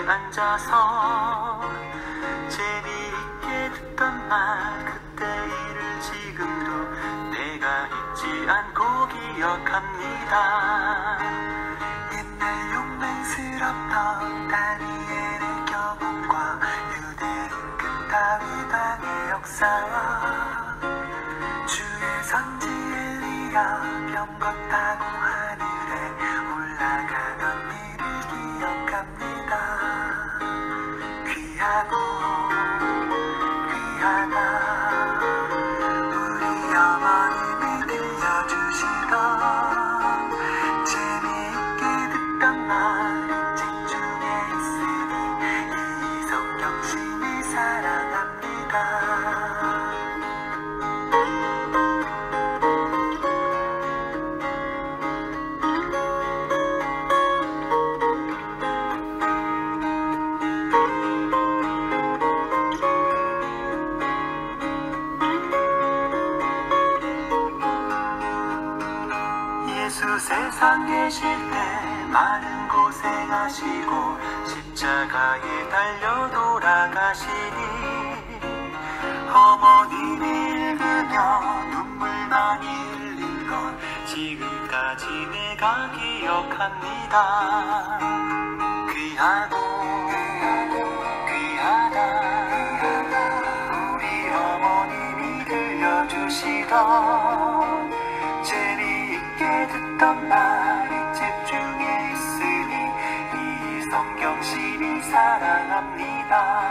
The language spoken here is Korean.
앉아서 재미있게 듣던 말 그때 일을 지금도 내가 잊지 않고 기억합니다. 옛날 용맹스럽던 다니엘의 경험과 유대 큰 다윗왕의 역사와 주의 선지 엘리야 병 걷다고 하늘에 올라가던 일을 기억합니다. 귀하고 귀하다 우리 어머님이 들려주시던 재미있게 듣던 말이 책 중에 있으니 이 성경신이 사랑합니다. 예수 세상 계실 때 많은 고생하시고 십자가에 달려 돌아가시니 어머님이 읽으며 눈물 많이 흘린 건 지금까지 내가 기억합니다. 귀하고 귀하다 우리 어머님이 들려주시던 재미있게 듣던 말이 책 중에 있으니 이 성경신이 사랑합니다.